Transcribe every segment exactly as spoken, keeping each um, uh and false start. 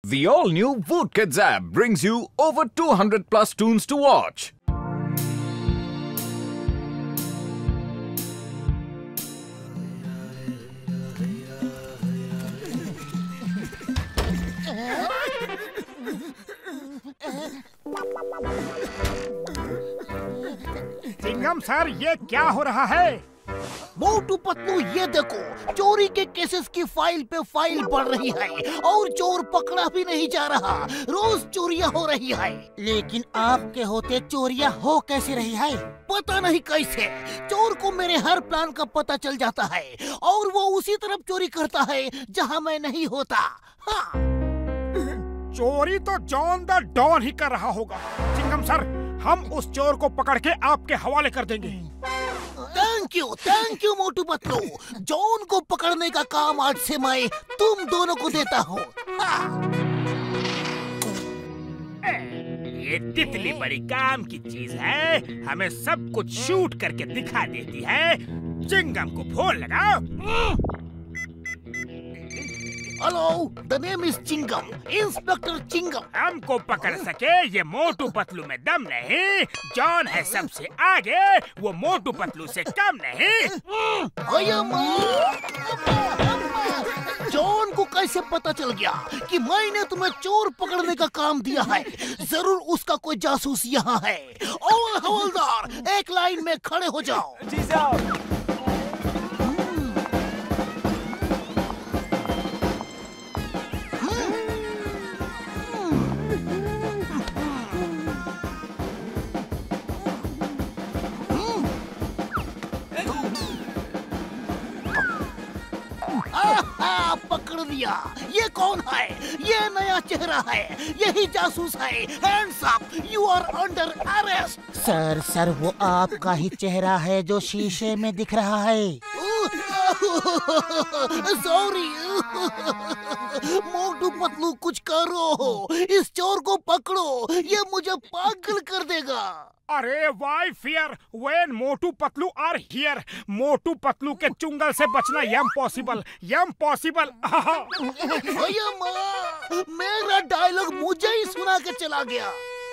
The all-new Voot Kids app brings you over two hundred plus tunes to watch. Chingum sir, ये क्या हो रहा है? मोटू पतलू, ये देखो, चोरी के केसेस की फाइल पे फाइल बढ़ रही है और चोर पकड़ा भी नहीं जा रहा। रोज चोरियां हो रही है। लेकिन आपके होते चोरियां हो कैसे रही है? पता नहीं कैसे चोर को मेरे हर प्लान का पता चल जाता है और वो उसी तरफ चोरी करता है जहां मैं नहीं होता। हाँ। चोरी तो जॉन द डॉन ही कर रहा होगा। चिंगम सर, हम उस चोर को पकड़ के आपके हवाले कर देंगे। Thank you, thank you Motu Patlu. John को पकड़ने का काम आज से मैं तुम दोनों को देता हूँ। ये तितली बड़ी काम की चीज है, हमें सब कुछ शूट करके दिखा देती है। चिंगम को फोन लगाओ। Hello, the name is Chingum, inspector Chingum. हमको पकड़ सके ये मोटू पतलू में दम नहीं। जॉन है सबसे आगे, वो मोटू पतलू से कम नहीं। जॉन को कैसे पता चल गया कि मैंने तुम्हें चोर पकड़ने का काम दिया है? जरूर उसका कोई जासूस यहाँ है। और हवलदार, एक लाइन में खड़े हो जाओ। जी साहब। पकड़ लिया। ये कौन है? ये नया चेहरा है, यही जासूस है। Hands up, you are under arrest. Sir sir वो आपका ही चेहरा है जो शीशे में दिख रहा है। सॉरी। मोटू पतलू, कुछ करो, इस चोर को पकड़ो, ये मुझे पागल कर देगा। अरे why fear when Motu Patlu are here. Motu Patlu के चुंगल से बचना इम्पॉसिबल, इम्पॉसिबल। मेरा डायलॉग मुझे ही सुना के चला गया।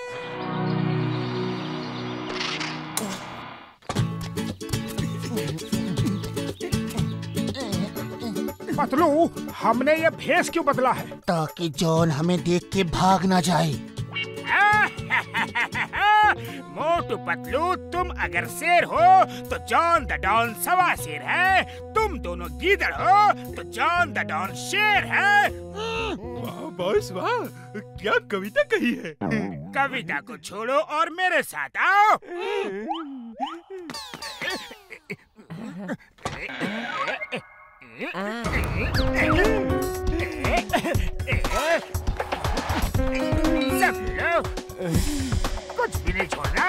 पतलू, हमने ये भेष क्यों बदला है? ताकि जॉन हमें देख के भाग ना जाए। मोटू पतलू, तुम अगर शेर हो तो जॉन द डॉन सवा शेर है। तुम दोनों गीदड़ हो तो जॉन द डॉन शेर है। वाह बॉस वाह, क्या कविता कही है। कविता को छोड़ो और मेरे साथ आओ। सब लोग कुछ भी नहीं छोड़ना।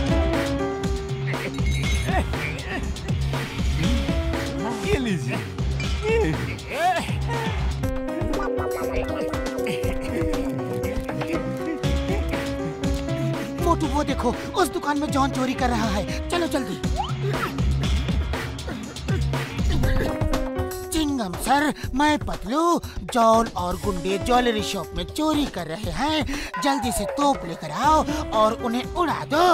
ये लीजिए। मोटू, वो देखो, उस दुकान में जॉन चोरी कर रहा है। चलो जल्दी। चिंगम सर, मैं पतलू, जॉन और गुंडे ज्वेलरी शॉप में चोरी कर रहे हैं। जल्दी से तोप लेकर आओ और उन्हें उड़ा दो।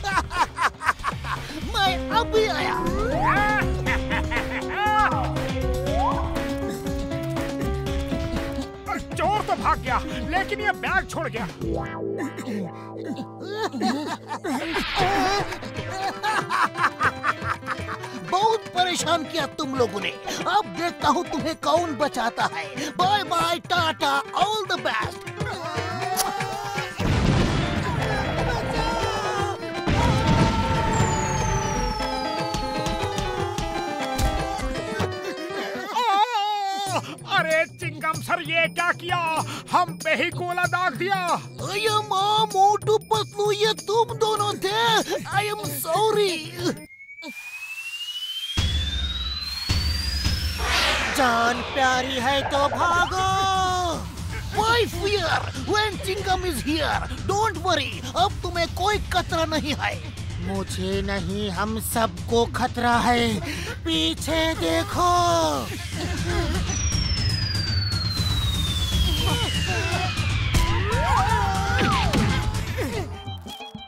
मैं अभी आया। चोर तो भाग गया, लेकिन ये बैग छोड़ गया। बहुत परेशान किया तुम लोगों ने। अब देखता हूँ तुम्हें कौन बचाता है। Bye bye, tata, all the best. अरे चिंगम सर, ये क्या किया? हम पे ही कोला दाग दिया। अरे माँ, मोटू पतलू, ये तुम दोनों थे। I am sorry. जान प्यारी है तो भागो। Why fear when Chingam is here? Don't worry, अब तुम्हें कोई खतरा नहीं है। मुझे नहीं, हम सबको खतरा है। पीछे देखो।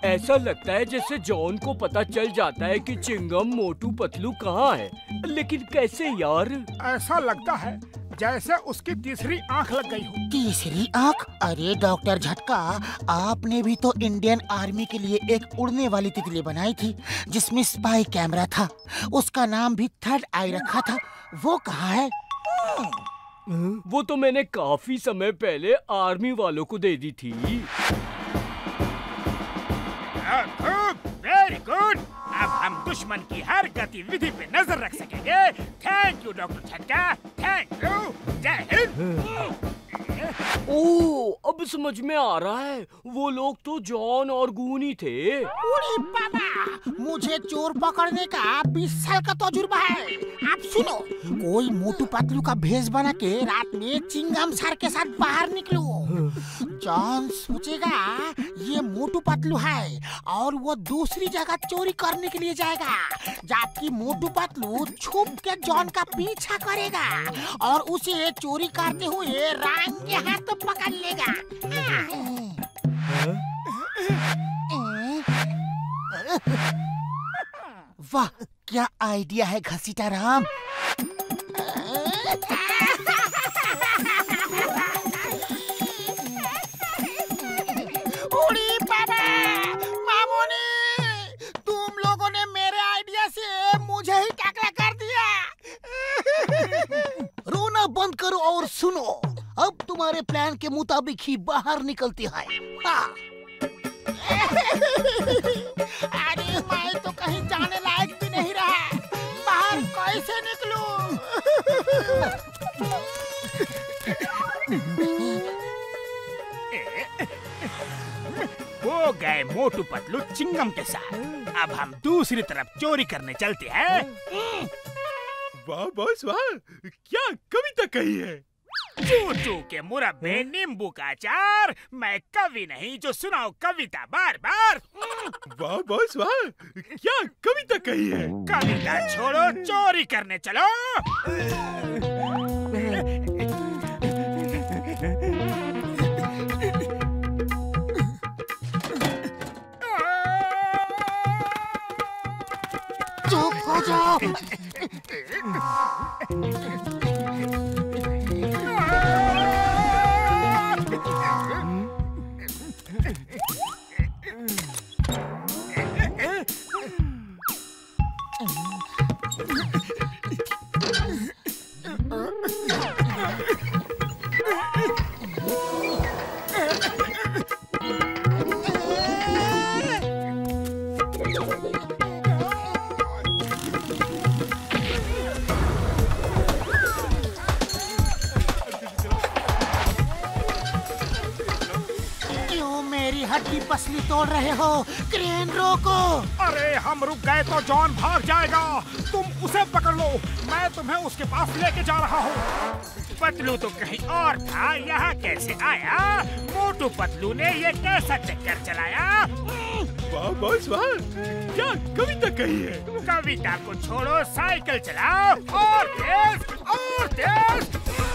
ऐसा लगता है जैसे जॉन को पता चल जाता है कि चिंगम मोटू पतलू कहाँ है, लेकिन कैसे यार? ऐसा लगता है जैसे उसकी तीसरी आंख लग गई हो। तीसरी आंख? अरे डॉक्टर झटका, आपने भी तो इंडियन आर्मी के लिए एक उड़ने वाली तितली बनाई थी जिसमें स्पाई कैमरा था। उसका नाम भी थर्ड आई रखा था। वो कहाँ है? वो तो मैंने काफी समय पहले आर्मी वालों को दे दी थी। Very good. अब हम दुश्मन की हर गतिविधि पे नजर रख सकेंगे। Thank you doctor Jhatka, thank you. जय हिंद। ओह, अब समझ में आ रहा है, वो लोग तो जॉन और गूनी थे। उड़ी बाबा, मुझे चोर पकड़ने का बीस साल का तजुर्बा है। आप सुनो, कोई मोटू पतलू का भेष बना के रात में चिंगम सर के साथ बाहर निकलो। जॉन सोचेगा ये मोटू पतलू है और वो दूसरी जगह चोरी करने के लिए जाएगा, जबकि मोटू पतलू छुप के जॉन का पीछा करेगा और उसे चोरी करते हुए रंगे हाथ पकड़ लेगा। वाह, क्या आइडिया है घसीटा राम। उड़ी बाबा, मामूनी, तुम लोगों ने मेरे आइडिया से मुझे ही टकरा कर दिया। रोना बंद करो और सुनो, अब तुम्हारे प्लान के मुताबिक ही बाहर निकलती है। हाँ। अरे मैं तो कहीं जाने लायक भी नहीं रहा, बाहर कैसे निकलूं? वो गए मोटू पतलू चिंगम के साथ। अब हम दूसरी तरफ चोरी करने चलते हैं। वाह बॉस वाह, क्या कविता कही है। चू-चू के मुरब्बे नींबू का अचार, मैं कवि नहीं जो सुनाओ कविता बार बार। वाह बॉस वाह, क्या कविता कही है। कविता छोड़ो, चोरी करने चलो। चुप हो जाओ। हड्डी पसली तोड़ रहे हो, क्रेन रोको। अरे हम रुक गए तो जॉन भाग जाएगा, तुम उसे पकड़ लो, मैं तुम्हें उसके पास लेके जा रहा हूँ। पतलू तो कहीं और था, यहाँ कैसे आया? मोटू पतलू ने ये कैसा चक्कर चलाया? वाह बॉस वाह, क्या कविता कही है। कविता को छोड़ो, साइकिल चलाओ, और तेज और तेज।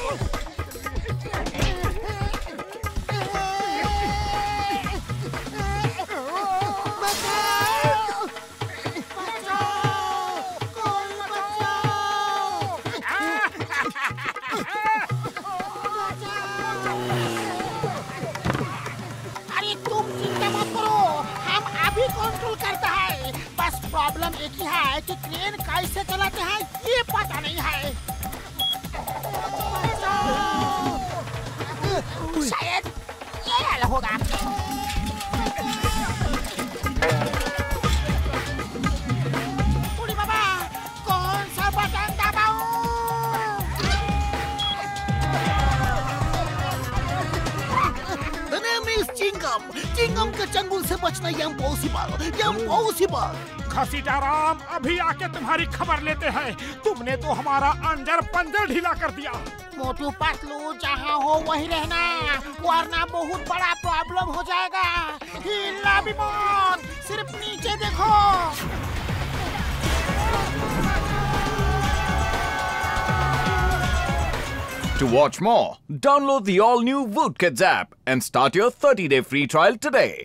कंट्रोल करता है, बस प्रॉब्लम एक ही है कि क्रेन कैसे चलाते हैं ये पता नहीं है। शायद ये हल होगा। बाबा, कौन सा बटन दबाऊं? चिंगम, चिंगम के चंगुल से बचना इम्पॉसिबल, इम्पॉसिबल। घसीटा राम, अभी आके तुम्हारी खबर लेते हैं। तुमने तो हमारा अंजर पंजर ढीला कर दिया। मोटू पतलू, जहाँ हो वहीं रहना, वरना बहुत बड़ा प्रॉब्लम हो जाएगा। हिलना भी मत, सिर्फ नीचे देखो। To watch more, download the all-new Woodkids app and start your thirty day free trial today.